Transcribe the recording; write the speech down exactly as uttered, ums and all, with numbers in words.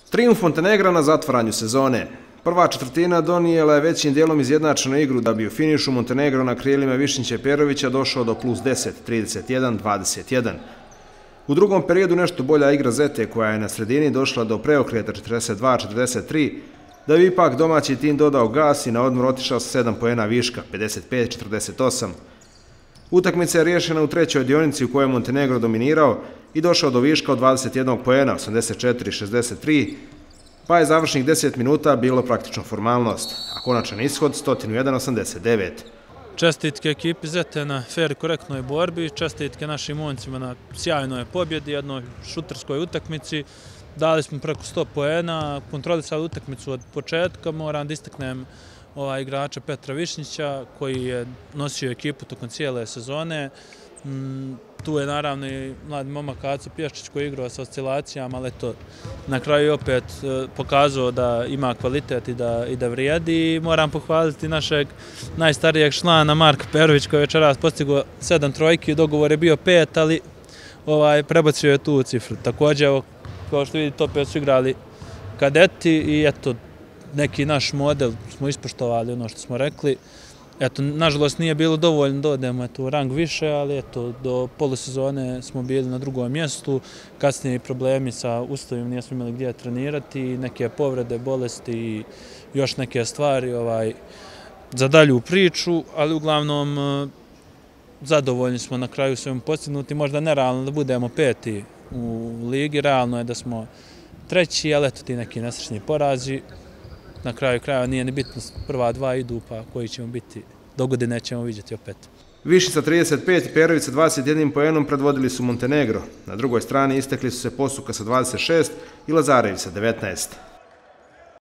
Trijumf Montenegra na zatvaranju sezone. Prva četvrtina donijela je većim dijelom izjednačenu igru da bi u finišu Montenegro na krilima Višnjića Perovića došao do plus deset, trideset jedan dvadeset jedan. U drugom periodu nešto bolja igra Zete koja je na sredini došla do preokreta četrdeset dva četrdeset tri, da bi ipak domaći tim dodao gas i na odmor otišao sa sedam poena viška, pedeset pet četrdeset osam. Utakmica je riješena u trećoj dionici u kojoj je Montenegro dominirao i došao do viška od dvadeset jedan poena, osamdeset četiri šezdeset tri, pa je završnih deset minuta bilo praktično formalnost, a konačan ishod sto jedan osamdeset devet. Čestitke ekipi Zete na fer i korektnoj borbi, čestitke našim momcima na sjajnoj pobjedi, jednoj šuterskoj utakmici. Dali smo preko sto poena, kontrolisali utakmicu od početka, moram da istaknem ovaj igrača Petra Višnjića koji je nosio ekipu tokom cijele sezone. Tu je naravno i mladi momak Aco Pješčić koji je igrao sa oscilacijama, ali to na kraju opet pokazao da ima kvalitet i da, i da vrijedi. I moram pohvaliti našeg najstarijeg člana Marka Perović koji je večeras postigao sedam trojki, dogovor je bio pet, ali ovaj, prebacio je tu cifru. Također, evo, kao što vidite, opet su igrali kadeti i eto, neki naš model smo ispoštovali ono što smo rekli. Eto, nažalost nije bilo dovoljno da odemo eto, u rang više, ali eto, do polusezone smo bili na drugom mjestu. Kasnije i problemi sa uslovima, nismo imali gdje trenirati, neke povrede, bolesti i još neke stvari ovaj, za dalju priču, ali uglavnom zadovoljni smo na kraju svemu postignuti. Možda nerealno da budemo peti u ligi, realno je da smo treći, ali eto ti neki nesrećni porazi. Na kraju kraja nije ni bitno, prva dva idu, pa koji ćemo biti, do godine ćemo vidjeti opet. Višnjica trideset pet i Perović sa dvadeset jedan poenom predvodili su Montenegro. Na drugoj strani istekli su se Posuka sa dvadeset šest i Lazarević sa devetnaest.